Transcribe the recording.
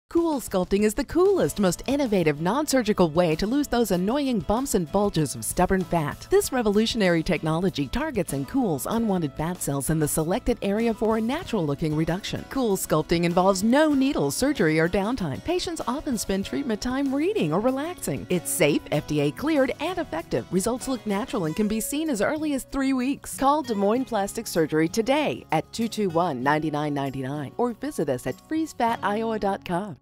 Coolsculpting is the coolest, most innovative, non-surgical way to lose those annoying bumps and bulges of stubborn fat. This revolutionary technology targets and cools unwanted fat cells in the selected area for a natural-looking reduction. Coolsculpting involves no needles, surgery, or downtime. Patients often spend treatment time reading or relaxing. It's safe, FDA-cleared, and effective. Results look natural and can be seen as early as 3 weeks. Call Des Moines Plastic Surgery today at 221-9999 or visit us at freezefatiowa.com.